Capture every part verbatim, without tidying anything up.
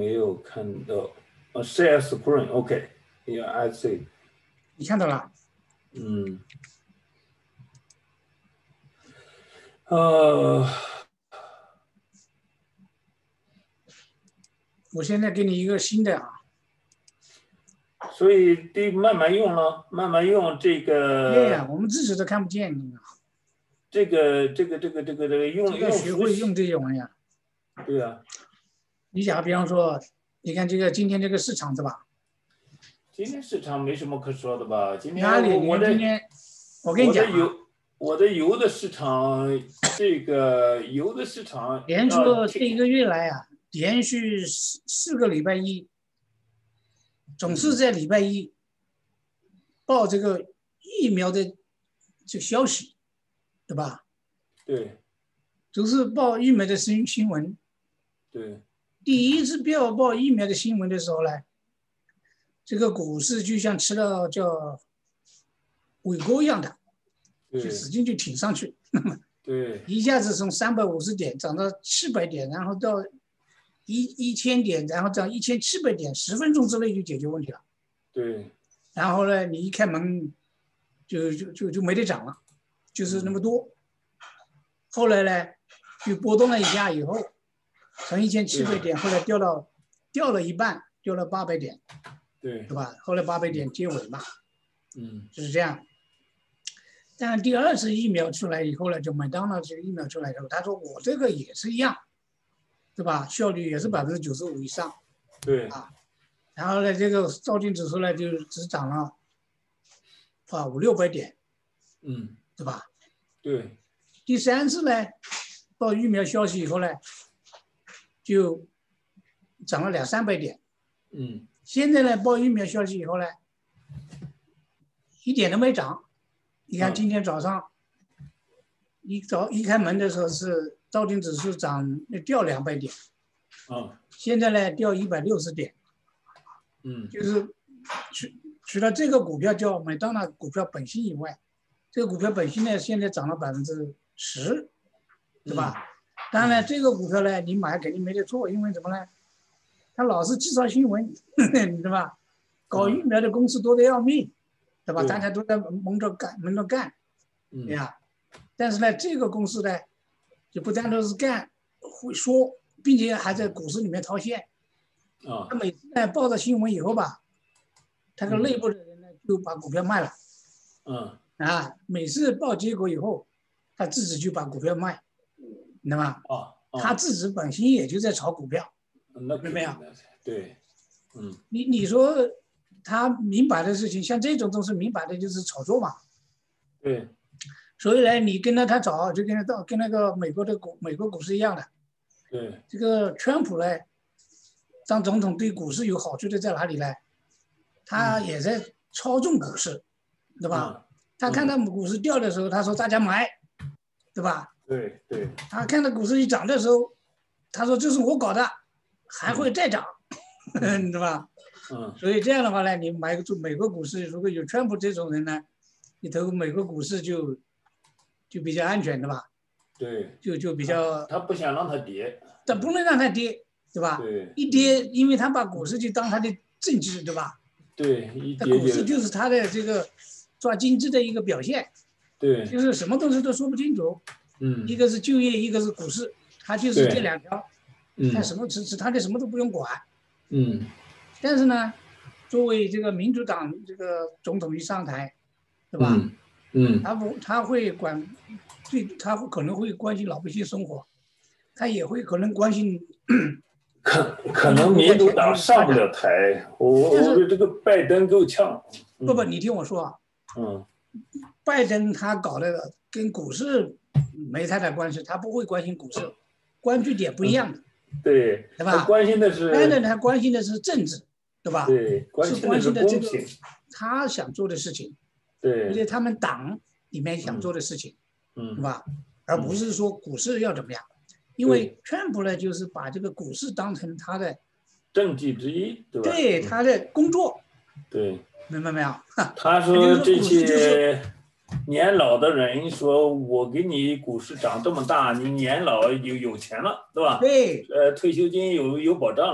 没有看到。呃 ，share screen，OK，yeah，、okay. I see。 你看到了？ 嗯。呃， 我现在给你一个新的啊。 所以得慢慢用了，慢慢用这个。 对呀，我们自己都看不见。 这个这个这个这个这个用要学会用这种呀。 对呀。 你假如比方说，你看这个今天这个市场是吧？ 今天市场没什么可说的吧？今天哪里？ 我的今天我跟你讲、啊， 我的油我的油的市场，这个油的市场， 连说这一个月来啊，连续四四个礼拜一，总是在礼拜一报这个疫苗的这消息，对吧？ 对。 总是报疫苗的新新闻。 对。 第一次报报疫苗的新闻的时候呢，这个股市就像吃了叫伟锅一样的，就使劲就挺上去， 对， 一下子从三百五十点涨到七百点，然后到一一千点，然后涨一千七百点，十分钟之内就解决问题了。 对。 然后呢，你一开门就就就就没得涨了，就是那么多。后来呢，就波动了一下以后，从一千七百点后来掉到掉了一半，掉了八百点， 对， 对吧？后来八百点接尾嘛， 嗯， 就是这样。但第二次疫苗出来以后呢，就麦当劳这个疫苗出来以后，他说我这个也是一样，对吧？效率也是百分之九十五以上， 对啊。然后呢，这个道琼指数呢就只涨了啊五六百点， 嗯， 对吧？ 对。 第三次呢，报疫苗消息以后呢，就涨了两三百点。 嗯。 现在呢，报疫苗消息以后呢，一点都没涨。你看今天早上一早一开门的时候是道琼指数涨掉两百点， 啊， 现在呢掉一百六十点。 嗯， 就是除除了这个股票叫麦当劳股票本身以外，这个股票本身呢现在涨了百分之十，对吧？嗯、当然，这个股票呢你买肯定没得错，因为什么呢？它老是制造新闻，对吧？搞疫苗的公司多得要命，对吧？ 对大家都在忙着干，忙着干，对呀。但是呢，这个公司呢，就不单单是干，会说，并且还在股市里面套现。 啊， 他每次呢报了新闻以后吧，他个内部的人呢就把股票卖了。 嗯。 啊，每次报结果以后，他自己就把股票卖，你知道吗？ 啊。 他自己本身也就在炒股票， 那明白没有？ 对，嗯。 你你说他明摆的事情，像这种都是明摆的，就是炒作嘛。 对。 所以呢，你跟着他炒，就跟他到跟那个美国的股美国股市一样的。 对。 这个川普呢，当总统对股市有好处的在哪里呢？他也在操纵股市，对吧？ 嗯、 他看到股市掉的时候，他说大家买，对吧？ 对对。 他看到股市一涨的时候，他说这是我搞的，还会再涨，嗯、对吧？ 嗯。 所以这样的话呢，你买个美国股市，如果有川普这种人呢，你投美国股市就就比较安全，对吧？ 对。 就就比较。 他不想让它跌。 他不能让它跌。对吧？ 对， 一跌，因为他把股市就当他的政治，对吧？ 对，一跌股市就是他的这个抓经济的一个表现。 对， 就是什么东西都说不清楚。 嗯， 一个是就业，一个是股市，他就是这两条。 嗯， 他什么其实他的什么都不用管。 嗯。 但是呢，作为这个民主党这个总统一上台，对吧？ 嗯。嗯他不他会管，对，他可能会关心老百姓生活，他也会可能关心。 可可能民主党上不了台，我我这个拜登够呛。 不不，你听我说啊。 嗯。 拜登他搞的跟股市没太大关系，他不会关心股市，关注点不一样的。 对。 对吧？ 他关心的是。 拜登他关心的是政治，对吧？ 对，关心的是这个他想做的事情， 对， 而且他们党里面想做的事情， 嗯， 对吧？而不是说股市要怎么样。因为川普呢，就是把这个股市当成他的政绩之一，对吧？ 对他的工作， 对， 明白没有？ 他说这些年老的人说，我给你股市涨这么大，你年老有有钱了，对吧？ 对， 呃，退休金有有保障了。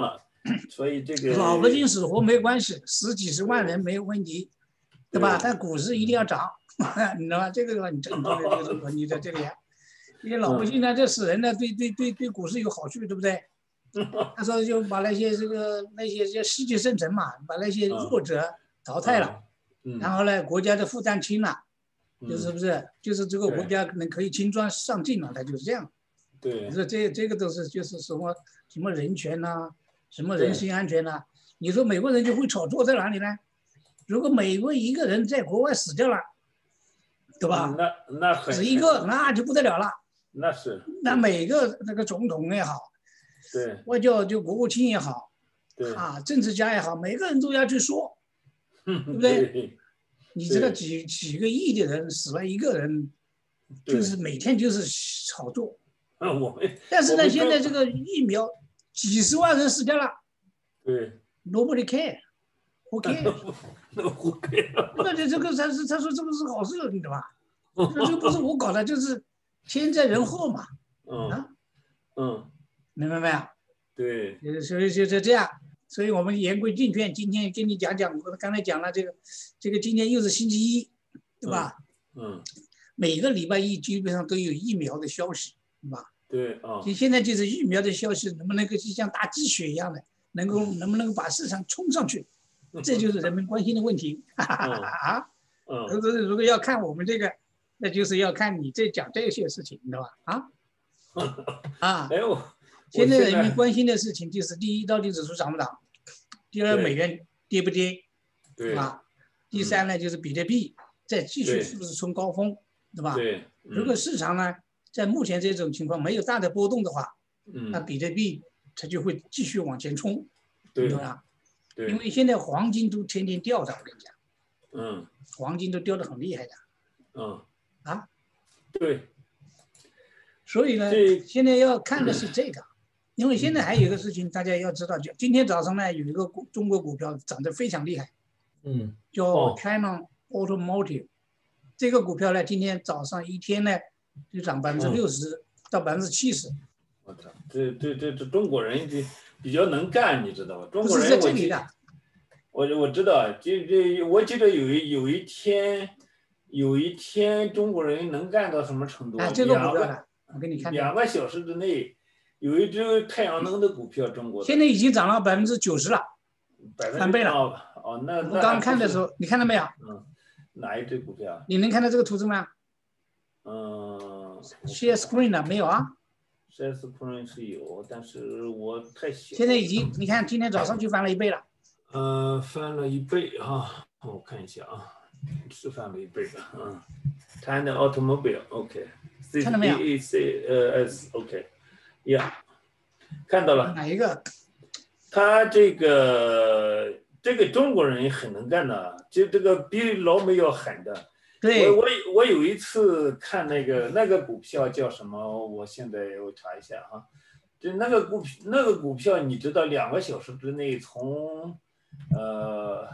所以这个老百姓死活没关系，死几十万人没有问题，对吧？但股市一定要涨，你知道吧？这个很正宗的这个问题在这里。因为老百姓呢，这死人呢，对对对对股市有好处，对不对？他说就把那些这个那些叫士气生成嘛，把那些弱者淘汰了，然后呢，国家的负担轻了，就是不是？就是这个国家可能可以轻装上阵了，他就是这样。 对， 你说这这个都是就是什么什么人权呐、啊，什么人身安全呐、啊？你说美国人就会炒作在哪里呢？如果美国一个人在国外死掉了，对吧？ 那那很死一个那就不得了了。 那是。 那每个那个总统也好， 对， 外交就国务卿也好， 对啊，政治家也好，每个人都要去说， 对不对？你知道几几个亿的人死了一个人，就是每天就是炒作。 嗯，我们。 但是呢，现在这个疫苗，几十万人死掉了。 对。 Nobody care，who care？ Who care？ 那这这个他是他说这个是好事，你知道吧？这个不是我搞的，就是天灾人祸嘛。 嗯。 啊。 嗯。 明白没有？ 对。 所以就是这样。所以我们言归正传，今天跟你讲讲，我刚才讲了这个，这个今天又是星期一，对吧？ 嗯。 每个礼拜一基本上都有疫苗的消息，对吧？ 对啊。 就现在就是疫苗的消息能不能够就像大鸡血一样的，能够能不能够把市场冲上去，这就是人们关心的问题。啊。 嗯。 如果要看我们这个，那就是要看你这讲这些事情，你知道吧？啊。啊。 哎呦。 现在人民关心的事情就是：第一，到底指数涨不涨；第二，美元跌不跌， 对吧？第三呢，就是比特币再继续是不是冲高峰，对吧？ 对。 如果市场呢，在目前这种情况没有大的波动的话， 嗯， 那比特币它就会继续往前冲， 对吧？ 对。 因为现在黄金都天天掉着，我跟你讲， 嗯， 黄金都掉得很厉害的。 嗯。 啊。 对。 所以呢，现在要看的是这个。因为现在还有一个事情，大家要知道，就今天早上呢，有一个股中国股票涨得非常厉害， 嗯， 叫 China Automotive， 这个股票呢，今天早上一天呢，就涨百分之六十到百分之七十。 我操，这这这这中国人这比较能干，你知道吗？中国人不是在这里的。 我我知道，这这我记得有一有一天，有一天中国人能干到什么程度？ 啊，这个股票呢，我给你看。 两个小时之内。有一只太阳能的股票，中国现在已经涨了百分之九十了，翻倍了。 哦，那我刚看的时候，你看到没有？ 嗯，哪一只股票？ 你能看到这个图纸吗？ 嗯 ，Share Screen 呢？没有啊 ？Share Screen 是有，但是我太小。 现在已经，你看今天早上就翻了一倍了。 呃，翻了一倍啊！我看一下啊，是翻了一倍的。嗯 ，China Automobile，OK， 看到没有 ？C E C 呃 S，OK。呀，看到了。 哪一个？ 他这个这个中国人也很能干的，就这个比老美要狠的。 对。 我我我有一次看那个那个股票叫什么？我现在我查一下哈。就那个股那个股票，你知道两个小时之内从呃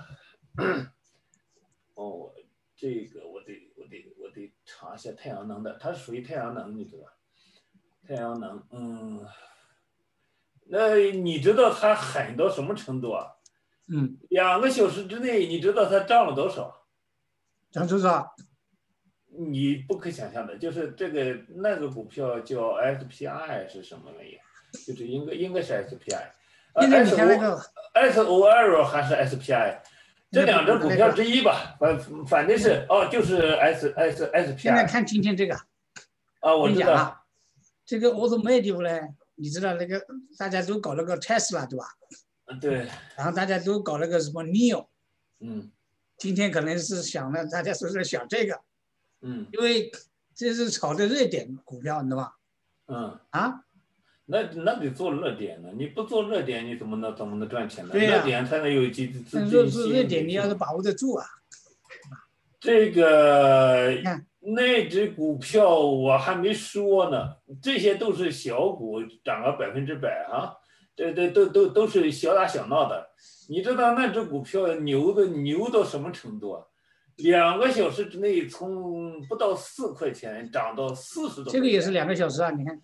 哦这个我得我得我得查一下太阳能的，它是属于太阳能，你知道吧？太阳能，嗯，那你知道它狠到什么程度啊？ 嗯， 两个小时之内，你知道它涨了多少？ 涨多少？ 你不可想象的，就是这个那个股票叫 S P I 是什么玩意？就是应该应该是 S P I。 现在你看那个 S O L 还是 S P I？ 这两只股票之一吧，反反正是哦，就是 S S S P I。 现在看今天这个。 啊，我知道。 这个 automotive 呢，你知道那个大家都搞那个 Tesla 对吧？ 对。 然后大家都搞那个什么 Neo。 嗯。 今天可能是想呢，大家都在想这个。 嗯。 因为这是炒的热点股票，你知道吧？ 嗯。 啊。 那那得做热点呢，你不做热点，你怎么能怎么能赚钱呢？ 对呀。 热点才能有资资金。 热热点你要是把握得住啊。 这个。那只股票我还没说呢，这些都是小股，涨了百分之百啊，这这都都都是小打小闹的。你知道那只股票牛的牛到什么程度啊？两个小时之内从不到四块钱涨到四十多。 这个也是两个小时啊，你看。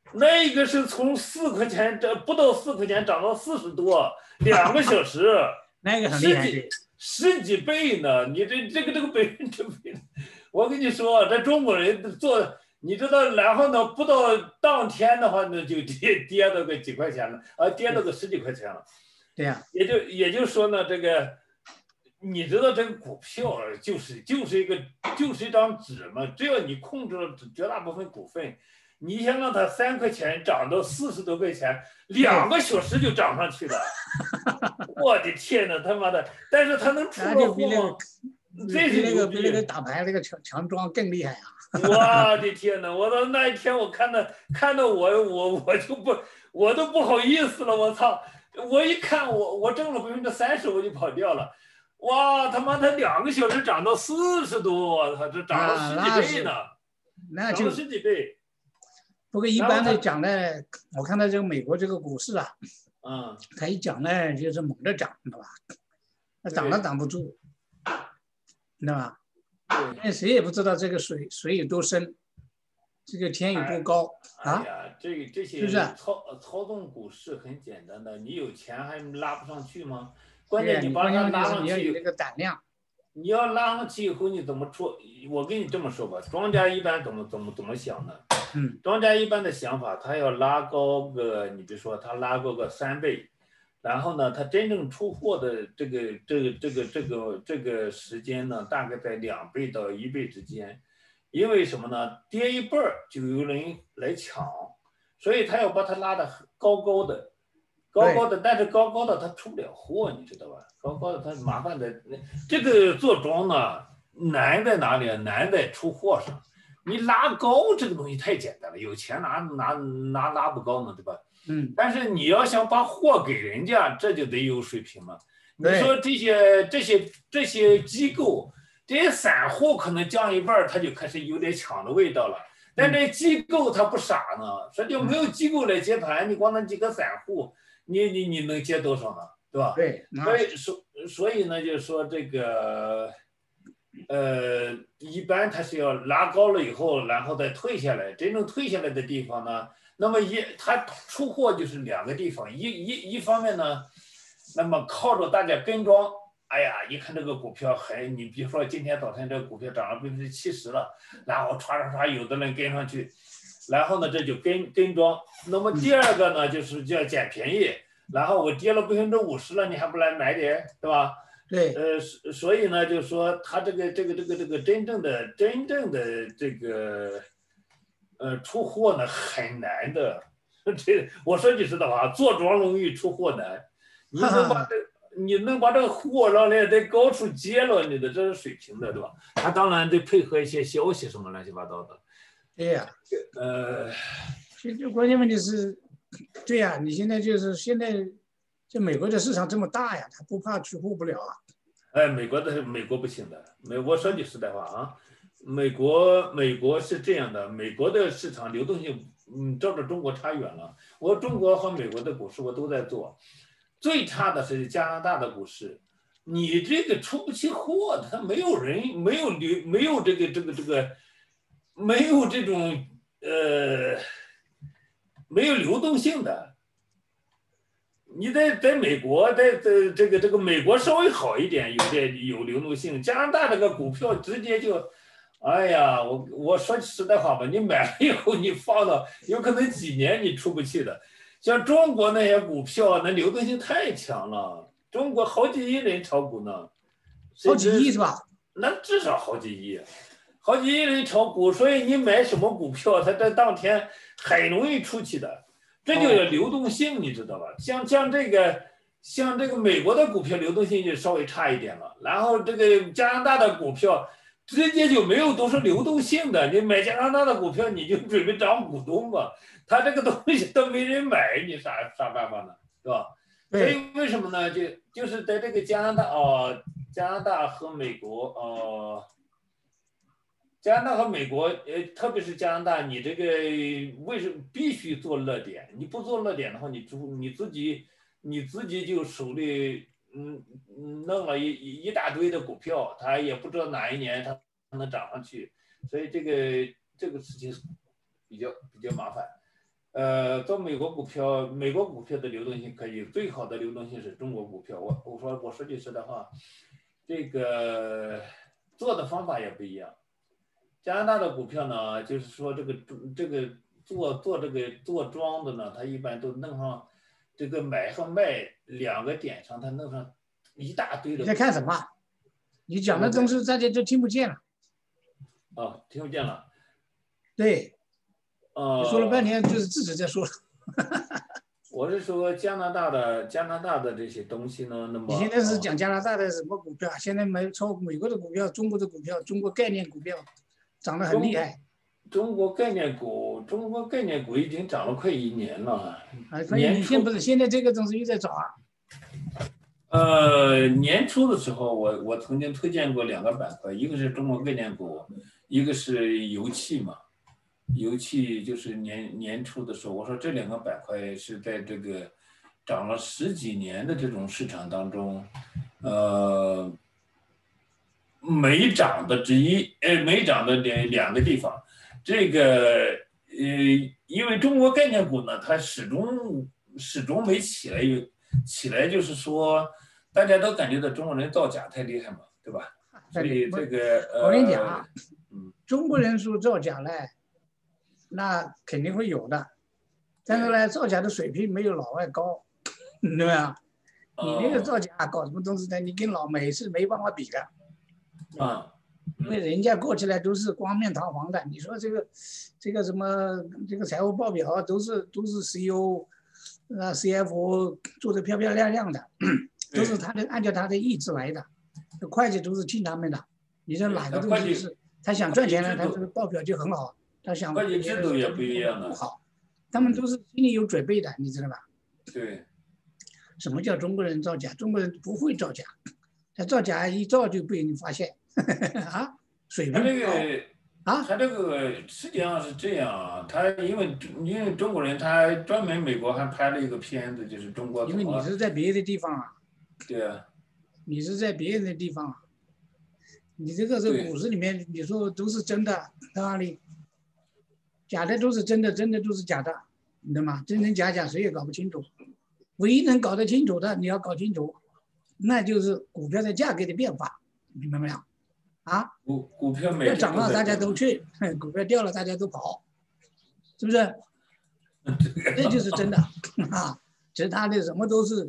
那个是从四块钱这不到四块钱涨到四十多，两个小时， 那个很厉害， 十几十几倍呢。你这这个这个百分之倍，我跟你说，这中国人做，你知道，然后呢，不到当天的话呢，就跌跌到个几块钱了，啊，跌到个十几块钱了。 对呀、啊， 也就也就是说呢，这个。你知道这个股票就是就是一个就是一张纸嘛，只要你控制了绝大部分股份，你想让它三块钱涨到四十多块钱，两个小时就涨上去了。我的天哪，他妈的！但是他能出了货吗？这比那个比那个打牌那个强强庄更厉害啊！ 我的天哪！我到那一天我看到看到我我我就不我都不好意思了，我操！我一看我我挣了百分之三十我就跑掉了。哇，他妈，他两个小时涨到四十多，我操，这涨了十几倍呢， 那就涨了十几倍。 不过一般的讲呢，我看到这个美国这个股市啊， 嗯， 他一讲呢就是猛着涨，对吧？那涨都挡不住，知道吧？因为谁也不知道这个水水有多深，这个天有多高啊！ 哎呀，这个这些是不是操操纵股市很简单的，你有钱还拉不上去吗？关键你把它拉上去， 你要有那个胆量。 你要拉上去以后，你怎么出？我跟你这么说吧，庄家一般怎么怎么怎么想的？ 嗯， 庄家一般的想法，他要拉高个，你比如说他拉高个三倍，然后呢，他真正出货的这个这个这个这个这个时间呢，大概在两倍到一倍之间。因为什么呢？跌一半就有人来抢，所以他要把它拉得高高的。高高的，但是高高的它出不了货，你知道吧？高高的它麻烦的，这个做庄呢难在哪里？难在出货上。你拉高这个东西太简单了，有钱拿拿拿拉不高呢，对吧？ 嗯。 但是你要想把货给人家，这就得有水平了。你说这些这些这些机构，这些散户可能降一半，他就开始有点抢的味道了。但这机构他不傻呢，说就没有机构来接盘，你光那几个散户。你你你能接多少呢？对吧？ 对， 所以所所以呢，就是说这个，呃，一般它是要拉高了以后，然后再退下来。真正退下来的地方呢，那么一它出货就是两个地方，一一一方面呢，那么靠着大家跟庄。哎呀，一看这个股票很，你比如说今天早晨这个股票涨了百分之七十了，然后唰唰唰，有的人跟上去。然后呢，这就跟跟庄。那么第二个呢，就是叫捡便宜。然后我跌了百分之五十了，你还不来买点，对吧？ 对。 呃，所以呢，就是说他这个这个这个这个真正的真正的这个呃出货呢很难的。这我说句实在话，做庄容易出货难。你能把这你能把这个货让人在高处接了，你的这是水平的，对吧？他当然得配合一些消息什么乱七八糟的。 对呀、 啊，呃， 其实关键问题是，对呀、啊，你现在就是现在，这美国的市场这么大呀，他不怕出货不了啊。 哎，美国的美国不行的，美国说句实在话啊，美国美国是这样的，美国的市场流动性，嗯，照着中国差远了。我中国和美国的股市我都在做，最差的是加拿大的股市，你这个出不起货，它没有人，没有流，没有这个这个这个。没有这种呃，没有流动性的。你在在美国，在在这个这个美国稍微好一点，有点有流动性。加拿大这个股票直接就，哎呀，我我说实在话吧，你买了以后你放到，有可能几年你出不去的。像中国那些股票，那流动性太强了，中国好几亿人炒股呢， 好几亿是吧？ 那至少好几亿。好几亿人炒股，所以你买什么股票，它在当天很容易出去的，这就叫流动性，你知道吧？像像这个，像这个美国的股票流动性就稍微差一点了，然后这个加拿大的股票直接就没有多少流动性的。你买加拿大的股票，你就准备当股东吧，他这个东西都没人买，你啥啥办法呢？是吧？所以为什么呢？就就是在这个加拿大哦，加拿大和美国哦。加拿大和美国，呃，特别是加拿大，你这个为什么必须做热点？你不做热点的话，你主你自己你自己就手里嗯弄了一一大堆的股票，它也不知道哪一年它能涨上去，所以这个这个事情比较比较麻烦。 呃，做美国股票，美国股票的流动性可以，最好的流动性是中国股票。我我说我说句实在话，这个做的方法也不一样。加拿大的股票呢，就是说这个这个做做这个做庄的呢，他一般都弄上这个买和卖两个点上，他弄上一大堆的。 你在看什么？你讲的东西大家就听不见了。 哦，听不见了。 对。 呃， 你说了半天就是自己在说。 我是说加拿大的加拿大的这些东西呢，那么你现在是讲加拿大的什么股票？现在美超美国的股票、中国的股票、中国概念股票涨得很厉害。 中国概念股，中国概念股已经涨了快一年了。 啊，所以你现不是现在这个东西又在涨啊？ 呃，年初的时候我，我我曾经推荐过两个板块，一个是中国概念股，一个是油气嘛。油气就是年年初的时候，我说这两个板块是在这个涨了十几年的这种市场当中，呃，没涨的之一，呃，没涨的两两个地方。这个呃，因为中国概念股呢，它始终始终没起来，起来就是说大家都感觉到中国人造假太厉害嘛，对吧？所以这个呃， 我跟你讲啊，中国人说造假嘞。那肯定会有的，但是呢，造假的水平没有老外高，对吧？你那个造假搞什么东西呢？你跟老美是没办法比的， 啊， 因为人家过起来都是光面堂皇的。你说这个，这个什么，这个财务报表都是都是 C E O， 啊 C F O 做的漂漂亮亮的，都是他的按照他的意志来的，会计都是听他们的。你说哪个东西是他想赚钱呢？他这个报表就很好。他想会计制度也不一样的， 不好，他们都是心里有准备的，你知道吧？ 对。 什么叫中国人造假？中国人不会造假，他造假一造就被你发现，啊，水平他这个啊， 他这个实际上是这样啊，他因为因为中国人，他专门美国还拍了一个片子，就是中国。 因为你是在别的地方啊。 对啊。 你是在别的地方啊，你这个是股市里面，你说都是真的，在哪里？假的都是真的，真的都是假的，你知道吗？真真假假谁也搞不清楚。唯一能搞得清楚的，你要搞清楚，那就是股票的价格的变化，明白没有？啊， 股股票每天涨了大家都去，股票掉了大家都跑，是不是？这就是真的啊！其他的什么都是，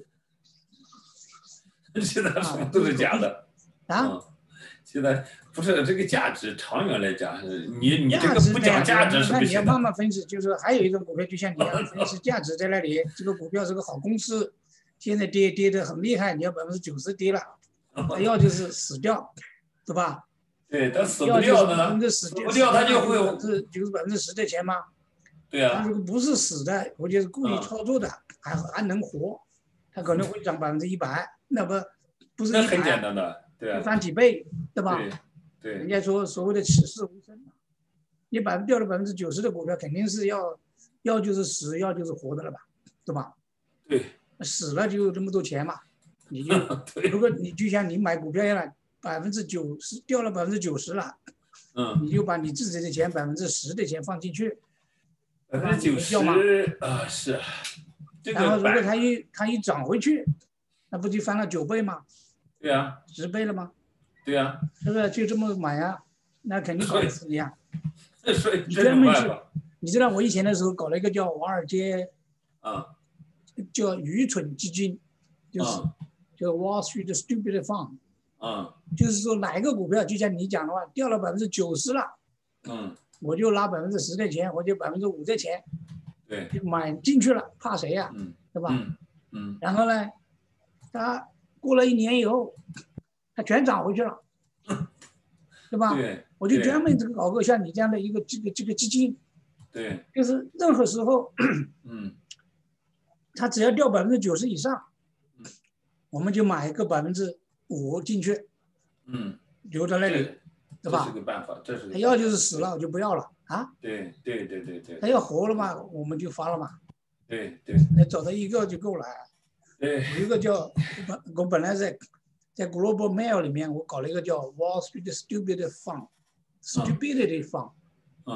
现在什么都是假的啊。 嗯现在不是这个价值，长远来讲，你你这个不讲价值是不行的。 那你要慢慢分析，就是还有一种股票，就像你要分析价值在那里，这个股票是个好公司，现在跌跌得很厉害，你要百分之九十跌了，它要就是死掉，对吧？ 对，它死不掉呢， 死不掉它就会是就是百分之十的钱吗？ 对啊。 它如果不是死的，或者是故意操作的，还还能活，它可能会涨百分之一百，那不不是一百， 那很简单的。对啊， 翻几倍，对吧？ 对，对， 人家说所谓的起死回生嘛，你百分掉了百分之九十的股票，肯定是要要就是死，要就是活的了吧，对吧？ 对， 死了就有这么多钱嘛，你就如果你就像你买股票一样，百分之九十掉了百分之九十了， 嗯， 你就把你自己的钱百分之十的钱放进去， 百分之九十啊是，这个然后如果它一它一涨回去，那不就翻了九倍吗？ 对啊， 十倍了吗？ 对啊， 是不是就这么买啊？那肯定搞不死你啊！ 所以你专门去，你知道我以前的时候搞了一个叫华尔街， 啊， 叫愚蠢基金，就是叫 Wall Street Stupid Fund， 啊， 就是说哪一个股票，就像你讲的话，掉了百分之九十了， 嗯， 我就拿百分之十的钱，或者百分之五的钱， 对， 就买进去了，怕谁呀？ 嗯， 对吧？ 嗯嗯， 然后呢，他过了一年以后，它全涨回去了，对吧？ 对， 我就专门这个搞个像你这样的一个这个这个基金， 对， 就是任何时候， 嗯， 它只要掉百分之九十以上，我们就买一个百分之五进去， 嗯， 留在那里，对吧？ 这是个办法，这是。 它要就是死了，我就不要了啊。 对对对对对。 它要活了嘛，我们就发了嘛。 对对。 那找到一个就够了。 对。 有一个叫我我本来在在 Global Mail 里面，我搞了一个叫 Wall Street Stupid Fund，Stupidity Fund。 嗯。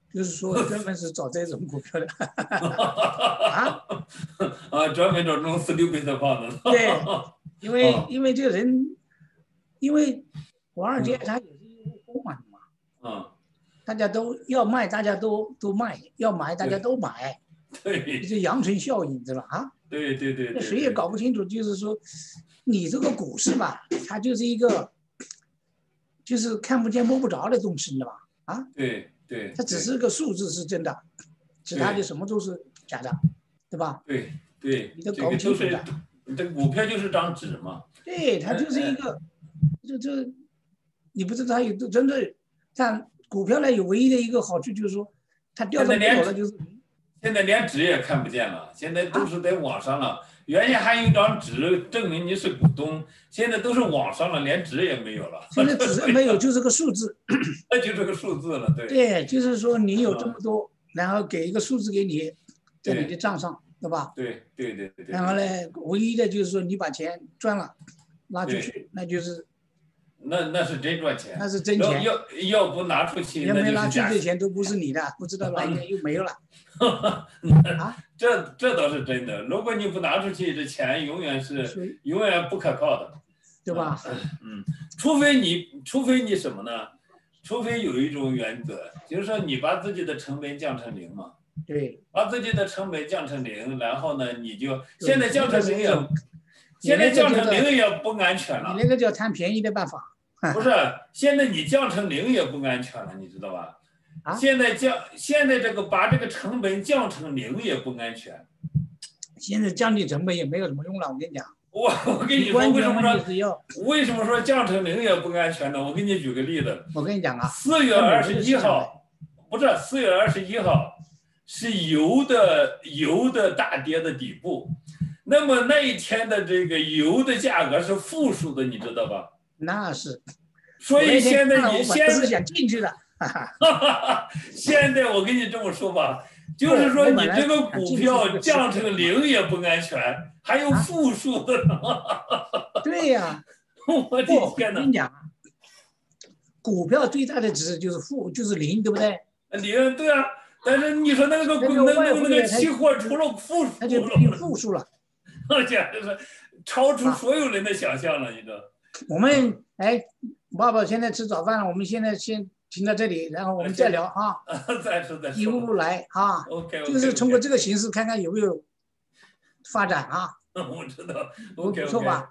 就是说专门是找这种股票的。啊啊，专门找这种 stupid 的胖子。 对，因为因为这个人，因为华尔街它也是一个风嘛嘛。 嗯。 大家都要卖，大家都都卖；要买，大家都买。 对。 这阳春效应，知道吧？啊。 对对对对。 谁也搞不清楚，就是说，你这个股市吧，它就是一个，就是看不见摸不着的东西，你知道吧？啊。 对对。 它只是个数字是真的，其他的什么都是假的，对吧？ 对对。 你都搞不清楚的。 这股票就是张纸嘛。 对，它就是一个，就就，你不知道它有真的，像股票呢，有唯一的一个好处就是说，它掉的没有了就是。 现在连纸也看不见了，现在都是在网上了。原先还有一张纸证明你是股东，现在都是网上了，连纸也没有了。 现在纸没有，就是个数字。 那就是个数字了，对。 对，就是说你有这么多，然后给一个数字给你，在你的账上，对吧？ 对对对对。 然后呢，唯一的就是说你把钱赚了，拿出去，那就是。 那那是真赚钱。 那是真钱。 要要不拿出去， 要没拿出去的钱都不是你的，不知道哪一天又没有了。 啊，这这倒是真的。如果你不拿出去，这钱永远是永远不可靠的， 对吧？ 嗯，除非你，除非你什么呢？除非有一种原则，就是说你把自己的成本降成零嘛。 对。 把自己的成本降成零，然后呢，你就现在降成零也，现在降成零也不安全了。 你那个叫贪便宜的办法。 不是，现在你降成零也不安全了，你知道吧？ 啊。 现在降，现在这个把这个成本降成零也不安全。 现在降低成本也没有什么用了，我跟你讲。 我我跟你说，为什么说为什么说降成零也不安全呢？我给你举个例子。 我跟你讲啊。 四月二十一号，不是四月二十一号，是油的油的大跌的底部。那么那一天的这个油的价格是负数的，你知道吧？ 那是。 所以现在你现在想进去的。 现在我跟你这么说吧，就是说你这个股票降成零也不安全，还有负数的呢。 对呀。 我的天哪！ 我跟你讲，股票最大的值就是负，就是零，对不对？ 零，对啊。但是你说那个那个那个期货除了负数， 它就变成负数了。 而且这是超出所有人的想象了，你知道。 我们哎，爸爸现在吃早饭了，我们现在先停到这里，然后我们再聊啊。 再说再说。 一步步来啊。 OK。 就是通过这个形式看看有没有发展啊。 我知道。OK。 不错吧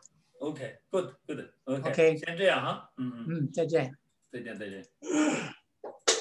？OK。Good。Good。OK。 OK。 先这样哈。嗯嗯。再见。 再见再见。